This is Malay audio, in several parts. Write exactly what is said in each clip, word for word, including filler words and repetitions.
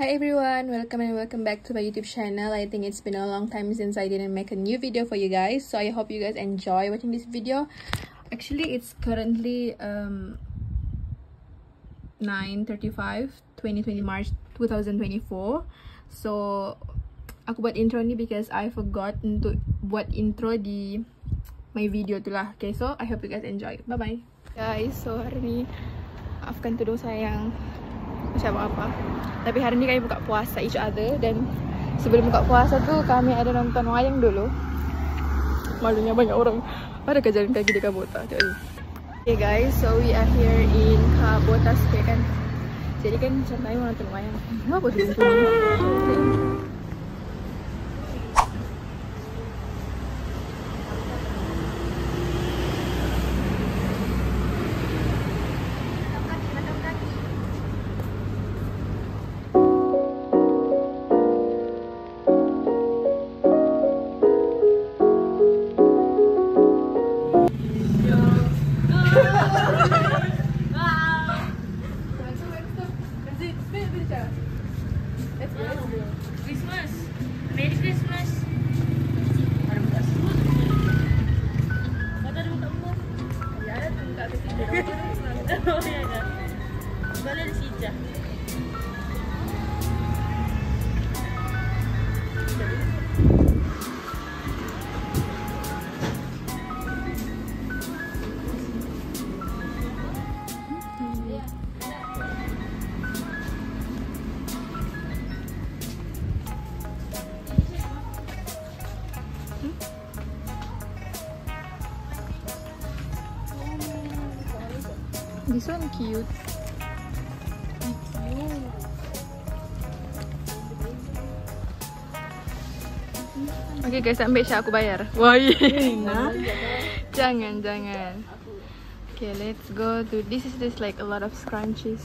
Hi everyone, welcome and welcome back to my YouTube channel. I think it's been a long time since I didn't make a new video for you guys, so I hope you guys enjoy watching this video. Actually, it's currently um nine thirty-five, twenty twenty March two thousand twenty-four. So aku buat intro ni because I forgot untuk buat intro di my video tu lah. Okay, so I hope you guys enjoy. Bye bye guys. So hari ni maafkan tuduh saya yang macam apa, tapi hari ni kami buka puasa each other, dan sebelum buka puasa tu kami ada nonton wayang dulu. Malunya banyak orang. Ada jalan kaki di Kabota. Okay guys, so we are here in Kabota Square kan. Jadi kan macam kami mau nonton wayang. Apa tu? Christmas, Merry Christmas. Ada buka semua. Ada buka semua. Ya, ada buka kecil. Oh ya kan. Boleh disija. This one cute. Okay guys, ambil Syah, aku bayar. Wah, jangan, jangan. Okay, let's go to this. Is this like a lot of scrunchies?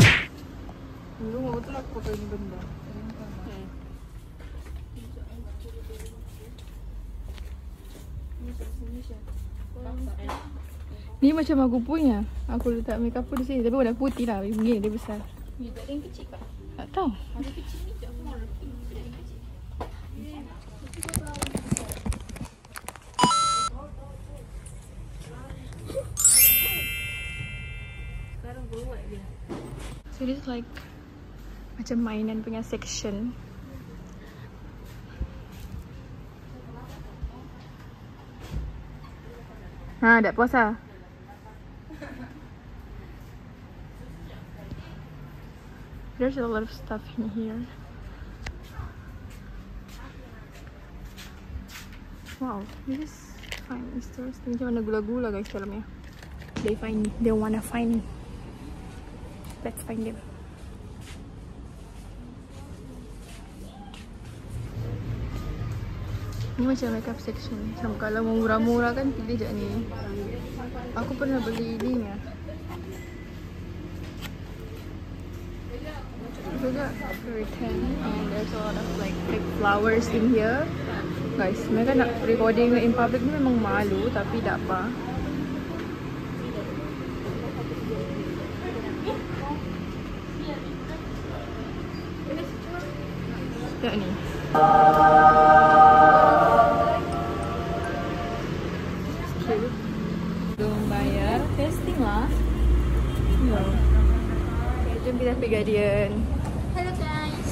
Ni macam aku punya. Aku letak makeup pun di sini, tapi warna putih lah. Begini dia besar. Ni tak ada yang kecil kah? Tak tahu. Ada kecil ni tak mau ada yang kecil. Sekarang buat dia. So this is like macam mainan punya section. Ha, dah puasa. There's a lot of stuff in here. Wow, this is fine. Stores. Ini macam mana gula-gula guys dalamnya. They find me. They wanna find me. Let's find them. Ini macam makeup section. Macam kalau mau murah-murah kan pilih je ni. Aku pernah beli ni ya. Juga curtain, and there's a lot of like big flowers in here. Guys, mereka nak recording in public ni memang malu, tapi tak apa. Ya ni. Belum bayar, testing lah. No. Okay, jom kita pergi Guardian. Hello guys.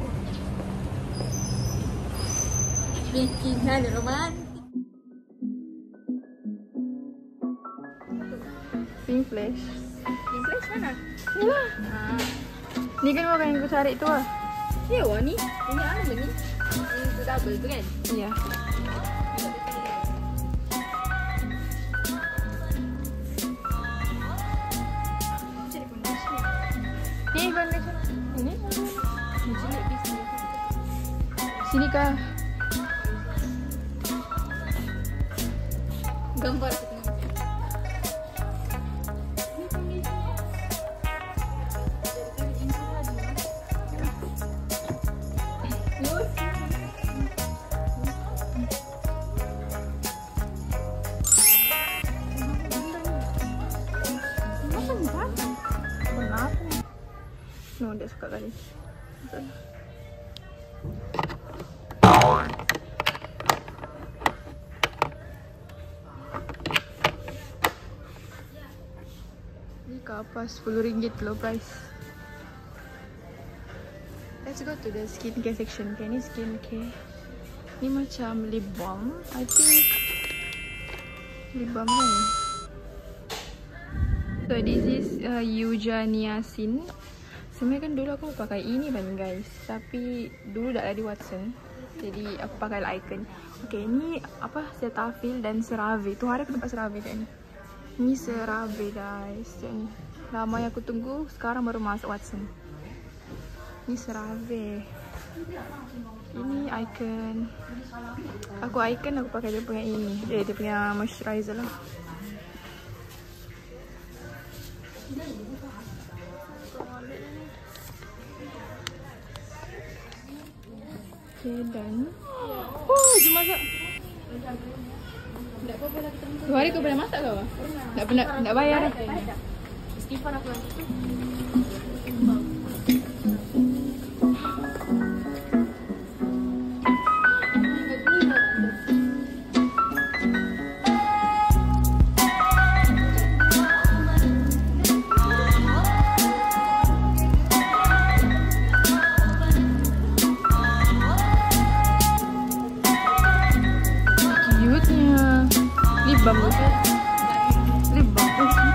Bikin hal romantis. Pink flash. Pink flash mana? Ni lah. Ah, Ni kan makan yang aku cari tu lah. ya wah ni. Ini apa ni? Ini tu double tu kan? Ya. Ni foundation. Ini. Sini kah? Gambar tu tengok. No, dia suka kali. Ini kapas sepuluh ringgit low price. Let's go to the skincare section. Okay, ini skincare. Ini macam lip balm. I think lip balm kan. So this is uh, Eugeniasin. Sebenarnya kan dulu aku pakai ini kan guys. Tapi dulu dah ada di Watson. Jadi aku pakai Icon. Okay, ini apa? Cetaphil dan CeraVe. Tu hari aku dapat CeraVe kan. Ini CeraVe guys. Ini lama yang aku tunggu. Sekarang baru masuk Watson. Ini CeraVe. Ini Icon. Aku Icon aku pakai dia punya ini. Eh, dia punya moisturizer lah. Okay, dan oh, jom masak. Tak apa-apa lah kita masak. Dua hari kau pernah masak kau? Tak pernah, tak bayar. Istighfar aku nanti tu. Lip balm tu. Lip balm.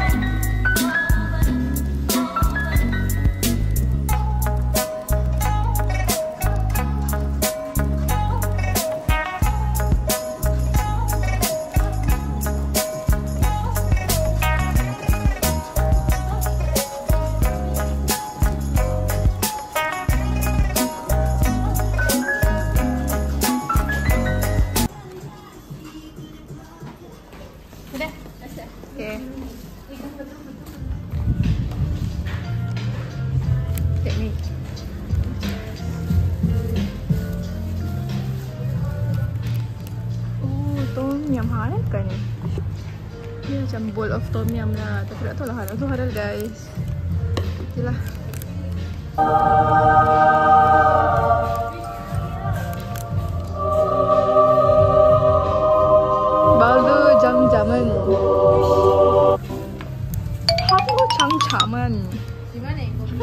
Okay. Teknik. Oh, tom yum halal kan ni? Ni macam bowl of tom yum lah. Tapi tak tahu lah halal tu halal guys. Okay lah. Baldo jam-jaman. Hamgo jam-jaman. Di mana yang kau?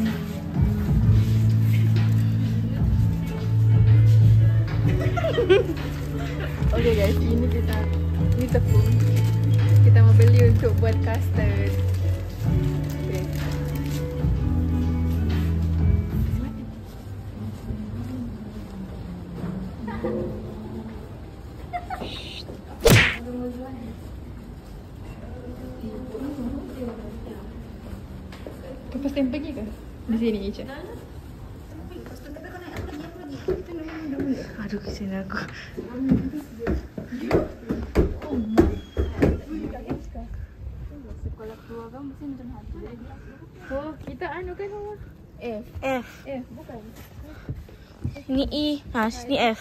Okay guys, ini kita ini tepung. Kita mau beli untuk buat custard. Okay. Kau pasti yang pergi ke? Di sini je. Aduh, kesian aku. Sekolah keluarga mesti macam hati. Oh, kita anu kan sama? F. F. Eh, bukan. Ni E. Ha, ni F.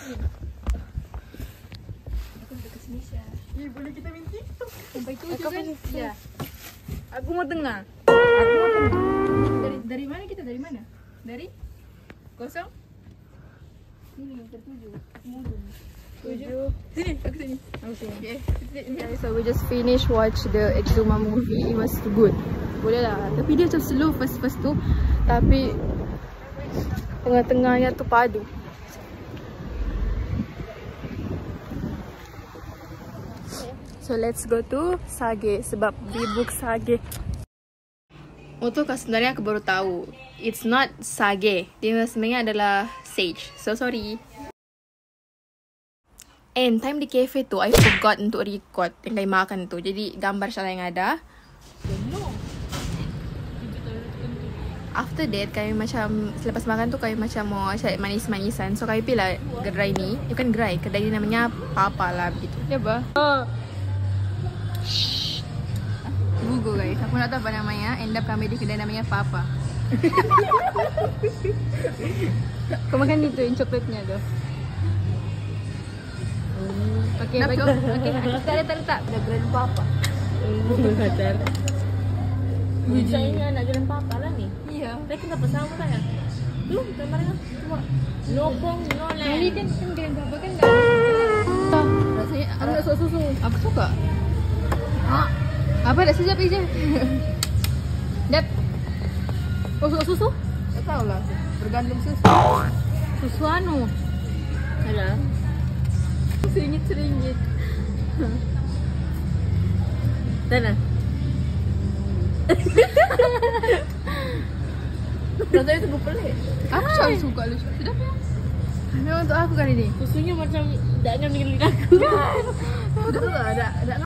Aku nak ke sini Syah. Eh, boleh kita main TikTok. Sampai tu Kau kan? pergi. Ya. Aku mau tengah. Aku mau tengah. Dari dari mana kita? Dari mana? Dari kosong? Sini yang tertuju. Mudun. Tujuh. Sini, aku sini. Aku sini. Okay. Okay, so we just finished watch the Exuma movie. It was good. Boleh lah. Tapi dia macam slow first-first tu. Tapi tengah-tengahnya tu padu. So let's go to Sage sebab di book Sage. Untuk kau sebenarnya aku baru tahu. It's not Sage. Dia sebenarnya adalah Sage. So sorry. And time di cafe tu, I forgot untuk record yang kami makan tu. Jadi gambar salah yang ada. After that, kami macam selepas makan tu kami macam mau cari manis-manisan. So kami pilih gerai ni. Bukan gerai, kedai ni namanya Papa lah begitu. Ya apa? Oh. Shh. Google guys, aku nak tahu apa namanya. End up kami di kedai namanya Papa. Kau makan itu yang coklatnya tu. Okay, baik kau. Okay, tak ada tak letak. Dah grand papa. Betul. Saya ni anak grand papa lah ni. Iya. Tapi kenapa sama kan? Tuh, gambarnya cuma no pong, no land. Kali kan kan dengan papa kan nggak. Rasanya Enggak susu. aku suka. Ah, apa ada sejap aja. Dap. Oh, susu susu? Tak tahu lah. Bergantung susu. Susu anu. Ada. Seringit-seringit. Mana? Rasanya itu pelik. Aku selalu suka lu. Sedap ya? Memang untuk aku kali ini. Susunya macam tidak akan dengan lidahku. Betul lah, ada ada